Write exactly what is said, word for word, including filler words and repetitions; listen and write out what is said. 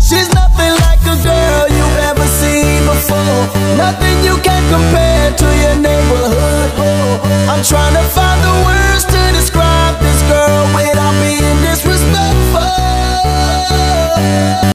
She's nothing like a girl you've ever seen before. Nothing you can compare to your neighborhood. I'm trying to find the